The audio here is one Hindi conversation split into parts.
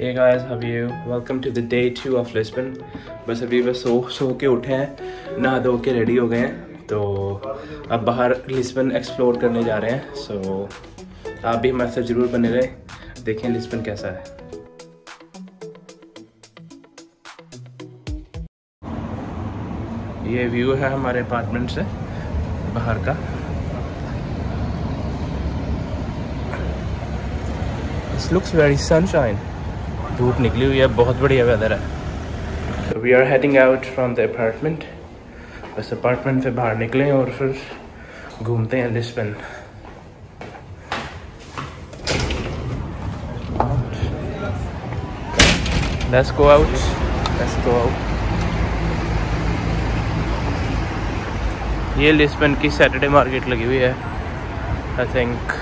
Hey guys, how are you? Welcome to the day 2 of Lisbon. बस अभी बस सो के उठे हैं, नहा धो के रेडी हो गए हैं, तो अब बाहर लिस्बन एक्सप्लोर करने जा रहे हैं। सो आप भी हमारे साथ ज़रूर बने रहे, देखें लिस्बन कैसा है। ये व्यू है हमारे अपार्टमेंट से बाहर का। This looks very sunshine. धूप निकली हुई है, बहुत बढ़िया वेदर है। So we are heading out from the apartment. बस अपार्टमेंट से बाहर निकले और फिर घूमते हैं Lisbon. Let's go out. Let's go out. ये लिस्बन की सैटरडे मार्केट लगी हुई है। आई थिंक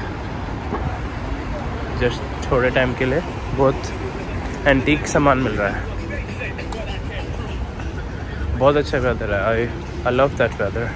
जस्ट थोड़े टाइम के लिए बहुत एंटीक सामान मिल रहा है। बहुत अच्छा वेदर है। I love that weather.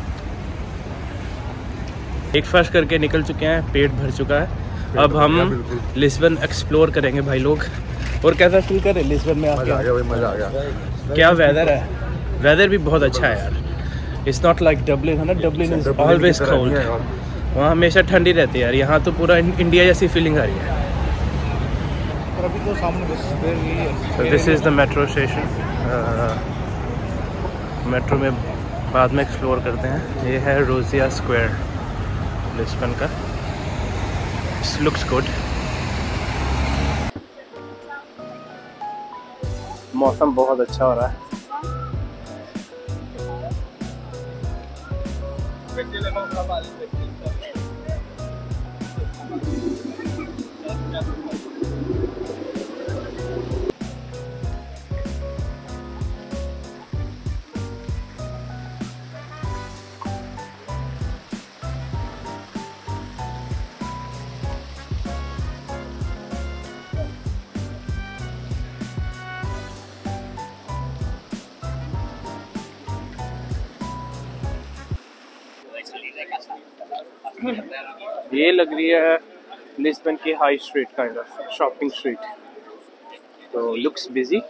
Breakfast करके निकल चुके हैं, पेट भर चुका है। अब हम लिस्बन एक्सप्लोर करेंगे भाई लोग। और कैसा फील कर रहे हैं लिस्बन में आके? मज़ा आ गया। क्या वेदर है, वेदर भी बहुत अच्छा है यार। इट्स नॉट लाइक डबलिन है ना, डबलिन इज ऑलवेज कोल्ड। वहाँ हमेशा ठंडी रहती है यार, यहाँ तो पूरा इंडिया जैसी फीलिंग आ रही है। So this is the metro station. Metro में बाद में एक्सप्लोर करते हैं। ये है रोजिया स्क्वायर लिस्बन का। This looks good. मौसम बहुत अच्छा हो रहा है। ये लग रही है लिस्बन की high street, kind of shopping street. तो लुक्स बिजी।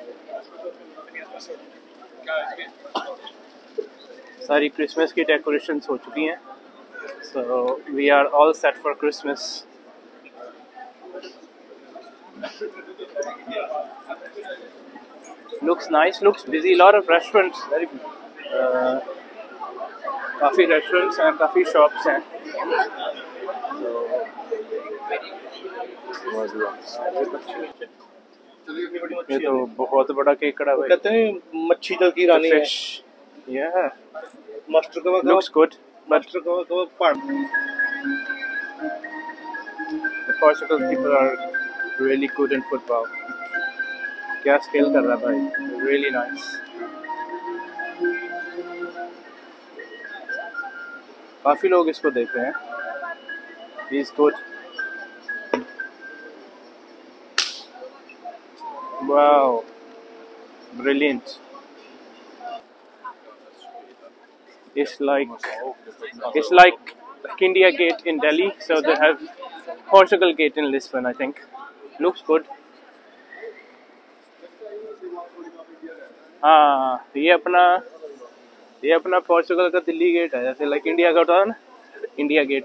सारी क्रिसमस की डेकोरेशंस हो चुकी हैं। So we are all set for Christmas. Looks nice, looks busy. Lot of restaurants, काफ़ी रेस्टोरेंट्स हैं, काफ़ी शॉप्स हैं। ये तो बहुत बड़ा केक कड़ा हुआ है। कहते हैं मच्छी जल की रानी है। ये है Master Kebab. Looks good. Master Kebab part. The Portugal people are really good in football. क्या स्किल कर रहा है भाई, really nice. काफ़ी लोग इसको देख रहे हैं। He is good. Wow, brilliant. It's like India Gate in Delhi, so they have Portugal Gate in Lisbon, I think. Looks good. हाँ, ये अपना पोर्चुगल का दिल्ली गेट है, जैसे लाइक इंडिया का होता है ना, इंडिया गेट।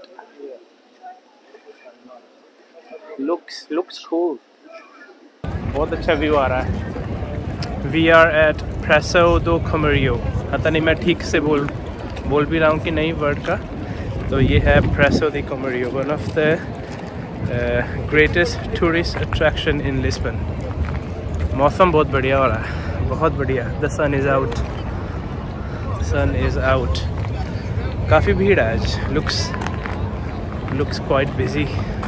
Looks cool. बहुत अच्छा व्यू आ रहा है। वी आर एट प्रेसो दो कमरियो। पता नहीं मैं ठीक से बोल भी रहा हूँ कि नहीं वर्ड का। तो ये है Praça do Comércio, one of the greatest tourist attraction in Lisbon. मौसम बहुत बढ़िया हो रहा है, बहुत बढ़िया। The sun is out, sun is out. काफ़ी भीड़ है आज। Looks quite busy.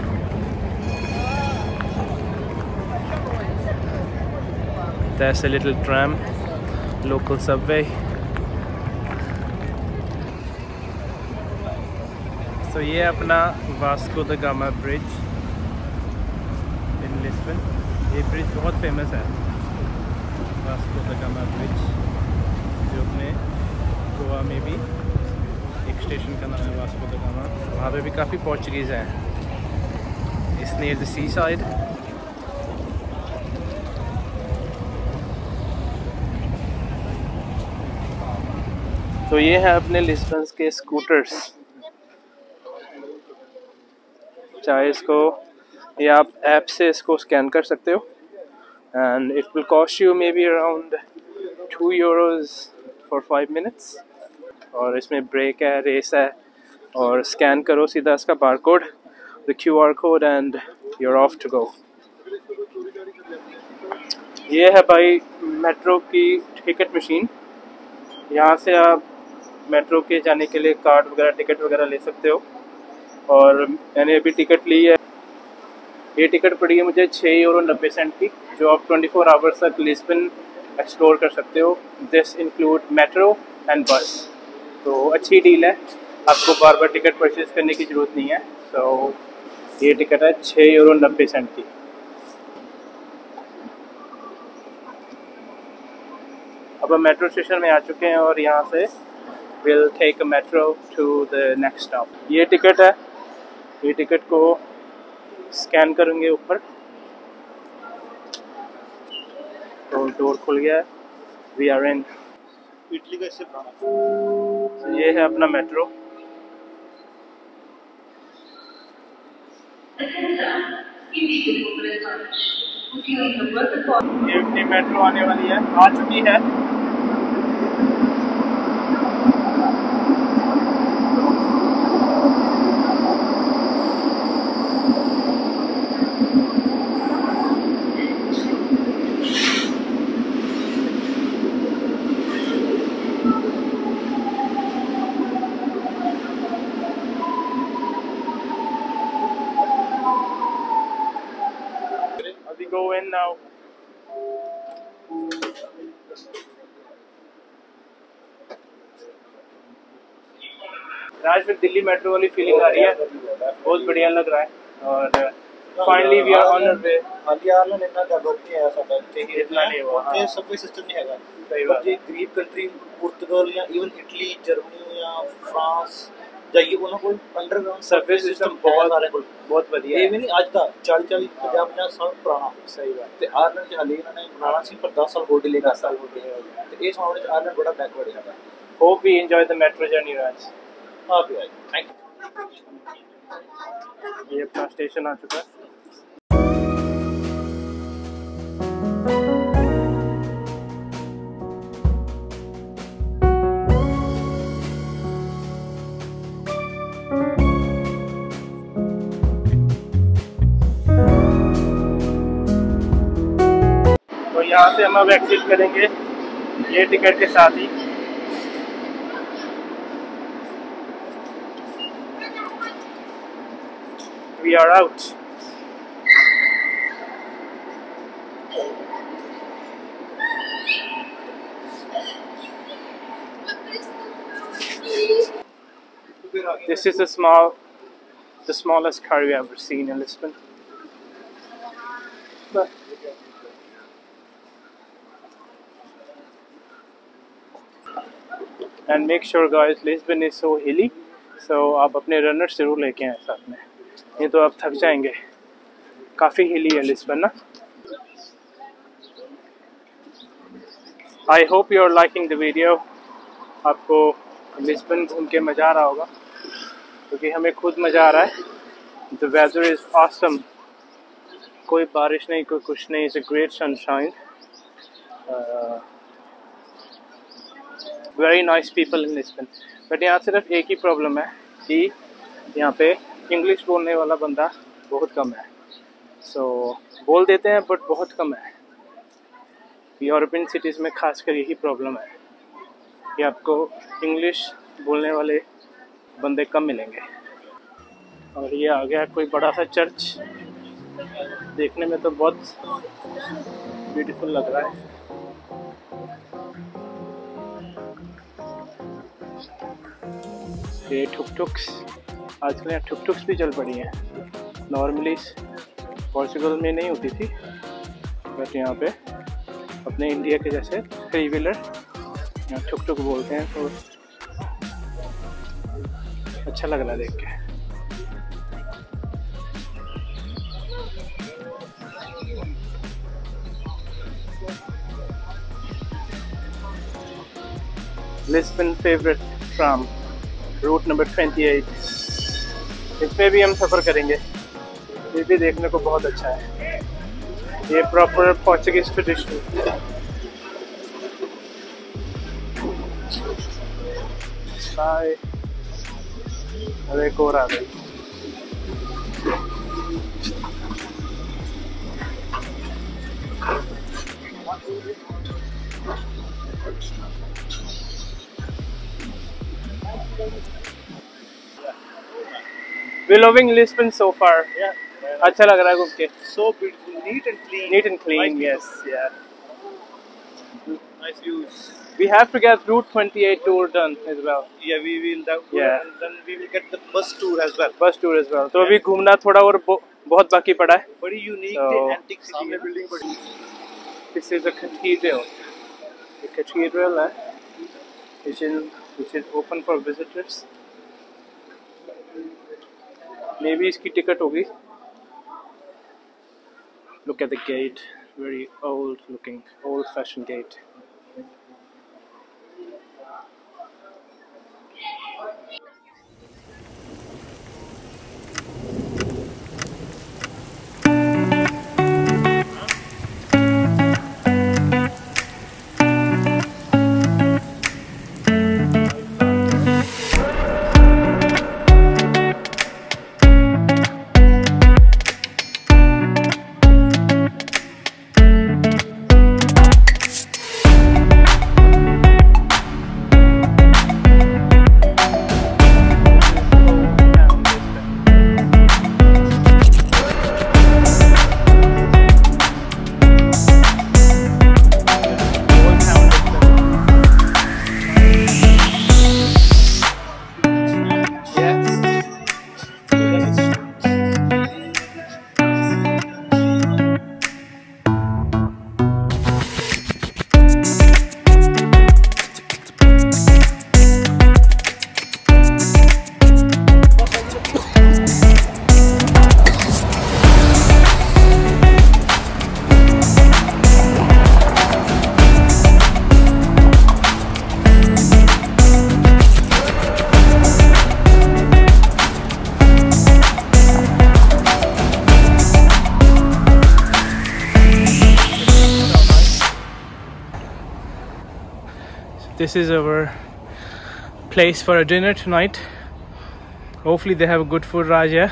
There's a little tram, local subway. So ये अपना Vasco da Gama bridge in Lisbon. ये ब्रिज बहुत फेमस है, वास्को द गामा ब्रिज, जो अपने गोवा में भी एक स्टेशन का नाम है वास्को द गामा। वहाँ पे भी काफ़ी पोर्चुगीज़ हैं। It's near the seaside. तो ये है अपने लिस्बन के स्कूटर्स। चाहे इसको या आप ऐप से इसको स्कैन कर सकते हो and it will cost you maybe around €2 for 5 minutes. और इसमें ब्रेक है, रेस है, और स्कैन करो सीधा इसका barcode, the QR code and you are off to go. ये है भाई मेट्रो की टिकट मशीन। यहाँ से आप मेट्रो के जाने के लिए कार्ड वगैरह, टिकट वगैरह ले सकते हो। और मैंने अभी टिकट ली है, ये टिकट पड़ी है मुझे €6.90 की, जो आप 24 आवर्स तक लिस्बन एक्सप्लोर कर सकते हो। दिस इंक्लूड मेट्रो एंड बस। तो अच्छी डील है, आपको बार बार टिकट परचेज करने की ज़रूरत नहीं है। सो ये टिकट है €6.90 की। अब हम मेट्रो स्टेशन में आ चुके हैं और यहाँ से will take a metro to the next stop. ये टिकट है, ये टिकट को स्कैन करेंगे ऊपर तो डोर खुल गया है। We are in. इटली का इससे तो ये है अपना मेट्रो। ये अपनी मेट्रो आने वाली है, आ चुकी है। Go in now. आज फिर दिल्ली मेट्रो वाली फीलिंग आ रही है, बहुत बढ़िया लग रहा है। और finally we are on the way. हालियार ने इतना डेवलप नहीं है साडा इतने इतना नहीं हुआ। ये सबवे सिस्टम नहीं है। सही बात है। ये गरीब कंट्री पुर्तगाल या इवन इटली, जर्मनी या फ्रांस जाइए, उन्होंने कोई अंडरग्राउंड सर्विस सिस्टम बहुत बढ़िया है। ये भी नहीं आज दा 40 50 साल पुराना। सही बात। ते आयरलैंड च हाले इन्होंने बनाना सी पर 10 साल हो डिले कर 10 साल हो गए। ते इस मामले च आयरलैंड बड़ा बैकवर्ड है। Hope we enjoy the metro journey Raj. आप भी आइए। Thank you. ये अपना स्टेशन आ चुका है। तो यहाँ से हम अब एग्जिट करेंगे ये टिकट के साथ ही। We are out. This is the smallest car you ever seen in Lisbon. But and make sure guys, Lisbon is so hilly, so आप अपने रनर जरूर लेके आए साथ में, नहीं तो आप थक जाएंगे। काफ़ी हिली है लिस्बन ना। I hope you are liking the video. आपको लिस्बन घूम के मज़ा आ रहा होगा, क्योंकि हमें खुद मज़ा आ रहा है। द वेदर इज़ ऑसम, कोई बारिश नहीं, कोई कुछ नहीं। It's a great sunshine, very nice people in Lisbon. But यहाँ सिर्फ एक ही प्रॉब्लम है कि यहाँ पे इंग्लिश बोलने वाला बंदा बहुत कम है। सो बोल देते हैं बट बहुत कम है। यूरोपियन सिटीज़ में खासकर यही प्रॉब्लम है कि आपको इंग्लिश बोलने वाले बंदे कम मिलेंगे। और ये आ गया कोई बड़ा सा चर्च, देखने में तो बहुत ब्यूटीफुल लग रहा है। ये टुक-टुक्स, आजकल यहाँ टुक-टुक्स भी चल पड़ी हैं। नॉर्मली पोर्चुगल में नहीं होती थी, बट यहाँ पे अपने इंडिया के जैसे 3 व्हीलर यहाँ टुक-टुक बोलते हैं, तो अच्छा लग रहा है देख के। Lisbon favourite tram, route number 28। इसमें भी हम सफ़र करेंगे। ये भी देखने को बहुत अच्छा है। ये प्रॉपर पोर्चुगीज ट्रेडिशन। और एक और आ गई। We're loving Lisbon so far. Yeah. अच्छा लग रहा है घूम के। So beautiful, neat and clean. Neat and clean, Nice yes, yeah. Nice views. We have to get Route 28 tour done as well. Yeah, we will. Yeah. And then we will get the bus tour as well. Bus tour as well. तो अभी घूमना थोड़ा और बहुत बाकी पड़ा है। बड़ी यूनिक So, एंटिक सिटी है, बिल्डिंग बड़ी। This is a cathedral. The cathedral है, which is open for visitors. Maybe इसकी टिकट होगी। Look at the gate, very old looking, old fashioned gate. This is our place for a dinner tonight. Hopefully they have good food, Raj. Yeah.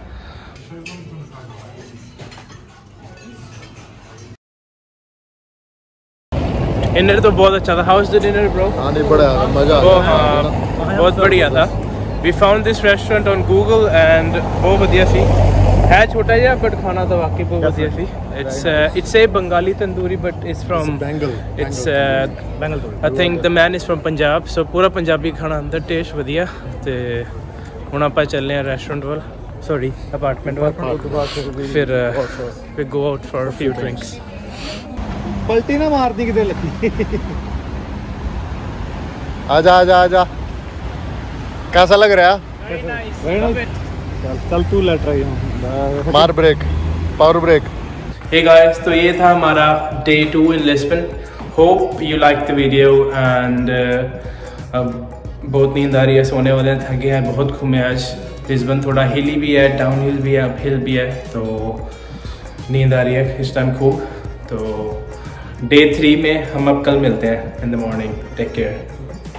Dinner तो बहुत अच्छा था. How's the dinner, bro? हाँ नहीं बड़ा मजा बहुत बढ़िया था. We found this restaurant on Google and बहुत बढ़िया सी. है छोटा जिहा but खाना तो वाकई बहुत बढ़िया सी. It's a Bengali tandoori but it's from Bengal. It's I think the man is from Punjab, so पूरा पंजाबी खाना अंदर टेस्ट बढ़िया. ते ਹੁਣ ਆਪਾਂ ਚੱਲੇ ਆ restaurant ਵੱਲ, sorry apartment ਵੱਲ. फिर go out for a few drinks. पलटी ना मारनी किधर लगी. आजा आजा आजा. कैसा लग रहा है? Very nice. चल तू लेट रही हूँ. मार break, power break. Hey guys, तो ये था हमारा day 2 in Lisbon. Hope you liked the video and बहुत नींद आ रही है, सोने वाले हैं, थके हैं, बहुत घूमे आज. लिस्बन थोड़ा हिली भी है, डाउन हिल भी है, अप हिल भी है, तो नींद आ रही है इस टाइम खूब. तो day 3 में हम अब कल मिलते हैं in the morning. Take care.